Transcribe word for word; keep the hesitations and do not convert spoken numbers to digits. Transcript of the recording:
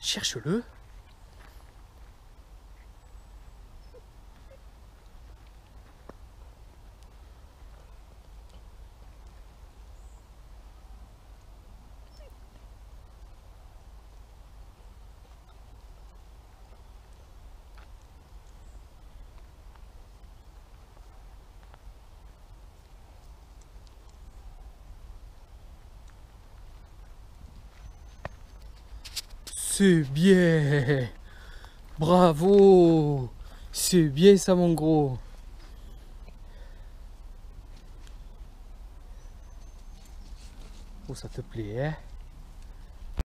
cherche-le. C'est bien. Bravo. C'est bien ça mon gros. Oh ça te plaît hein.